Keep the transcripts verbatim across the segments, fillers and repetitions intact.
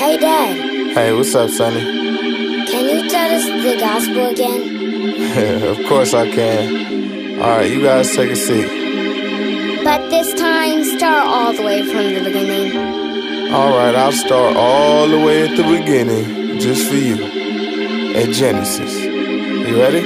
Hey, Dad. Hey, what's up, Sonny? Can you tell us the gospel again? Of course I can. Alright, you guys take a seat. But this time, start all the way from the beginning. Alright, I'll start all the way at the beginning, just for you. At Genesis. You ready?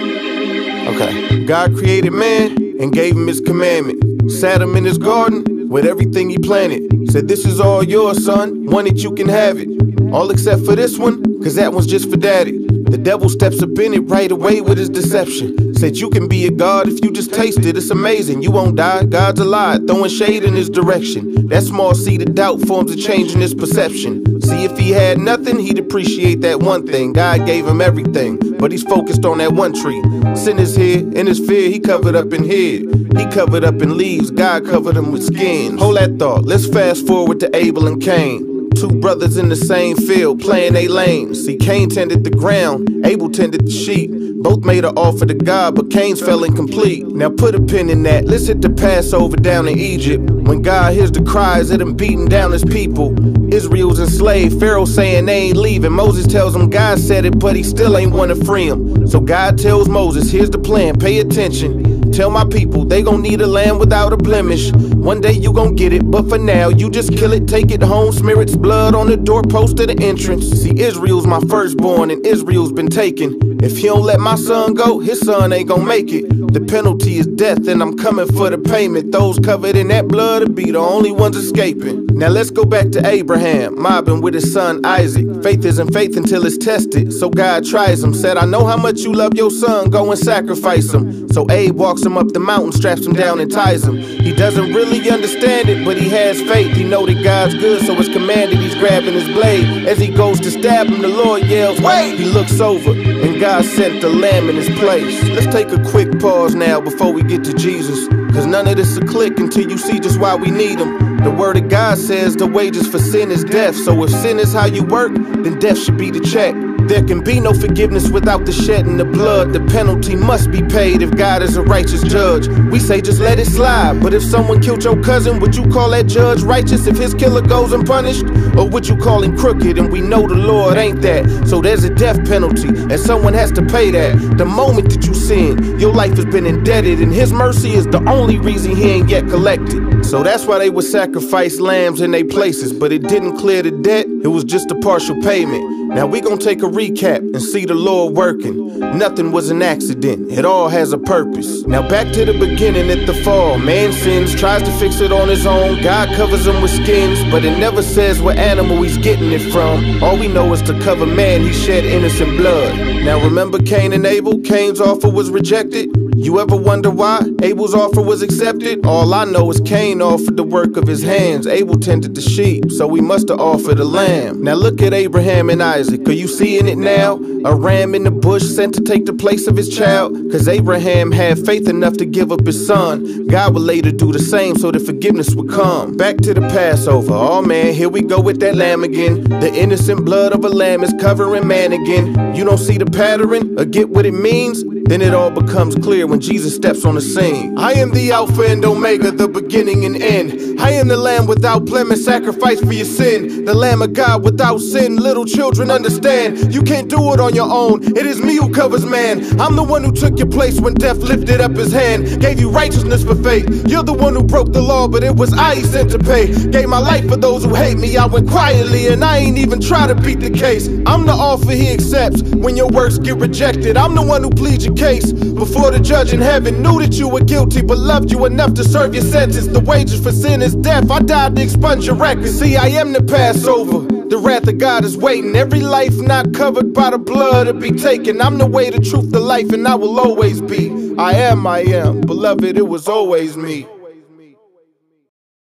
Okay. God created man and gave him his commandment. Sat him in his garden with everything he planted. Said, this is all yours, son. Want it, you can have it. All except for this one, cause that one's just for daddy. The devil steps up in it right away with his deception. Said you can be a god if you just taste it, it's amazing. You won't die, God's alive, throwing shade in his direction. That small seed of doubt forms a change in his perception. See, if he had nothing, he'd appreciate that one thing. God gave him everything, but he's focused on that one tree. Sin is here, in his fear, he covered up and hid. He covered up in leaves, God covered him with skins. Hold that thought, let's fast forward to Abel and Cain. Two brothers in the same field, playing they lanes. See, Cain tended the ground, Abel tended the sheep. Both made an offer to God, but Cain's fell incomplete. Now put a pin in that, let's hit the Passover down in Egypt. When God hears the cries of them beating down his people. Israel's enslaved, Pharaoh saying they ain't leaving. Moses tells him God said it, but he still ain't wanna free him. So God tells Moses, here's the plan, pay attention. Tell my people they gon' need a lamb without a blemish. One day you gon' get it, but for now you just kill it, take it home, smear its blood on the doorpost of the entrance. See, Israel's my firstborn and Israel's been taken. If he don't let my son go, his son ain't gon' make it. The penalty is death and I'm coming for the payment. Those covered in that blood will be the only ones escaping. Now let's go back to Abraham, mobbing with his son Isaac. Faith isn't faith until it's tested, so God tries him. Said, I know how much you love your son, go and sacrifice him. So Abe walks him up the mountain, straps him down and ties him. He doesn't really understand it, but he has faith. He know that God's good, so it's commanded. He's grabbing his blade. As he goes to stab him, the Lord yells, wait! He looks over, and God sent the lamb in his place. Let's take a quick pause now before we get to Jesus, cause none of this will click until you see just why we need him. The word of God says the wages for sin is death. So if sin is how you work, then death should be the check. There can be no forgiveness without the shedding of blood. The penalty must be paid if God is a righteous judge. We say just let it slide, but if someone killed your cousin, would you call that judge righteous if his killer goes unpunished? Or would you call him crooked? And we know the Lord ain't that. So there's a death penalty, and someone has to pay that. The moment that you sin, your life has been indebted, and his mercy is the only reason he ain't yet collected. So that's why they would sacrifice lambs in their places, but it didn't clear the debt, it was just a partial payment. Now we gon' take a recap and see the Lord working. Nothing was an accident, it all has a purpose. Now back to the beginning at the fall. Man sins, tries to fix it on his own. God covers him with skins, but it never says what animal he's getting it from. All we know is to cover man, he shed innocent blood. Now remember Cain and Abel? Cain's offer was rejected. You ever wonder why Abel's offer was accepted? All I know is Cain offered the work of his hands. Abel tended the sheep, so he must have offered a lamb. Now look at Abraham and Isaac, are you seeing it now? A ram in the bush sent to take the place of his child. Cause Abraham had faith enough to give up his son. God would later do the same so that forgiveness would come. Back to the Passover, oh man, here we go with that lamb again. The innocent blood of a lamb is covering man again. You don't see the pattern or get what it means? Then it all becomes clear when Jesus steps on the scene. I am the Alpha and Omega, the beginning and end. I am the Lamb without blemish, sacrifice for your sin. The Lamb of God without sin, little children understand. You can't do it on your own, it is me who covers man. I'm the one who took your place when death lifted up his hand. Gave you righteousness for faith. You're the one who broke the law, but it was I he sent to pay. Gave my life for those who hate me, I went quietly and I ain't even try to beat the case. I'm the offer he accepts when your works get rejected. I'm the one who pleads your case before the judge in heaven. Knew that you were guilty but loved you enough to serve your sentence. The wages for sin is death, I died to expunge your record. See, I am the Passover, the wrath of God is waiting. Every life not covered by the blood to be taken. I'm the way, the truth, the life, and I will always be. I am, I am, beloved, it was always me.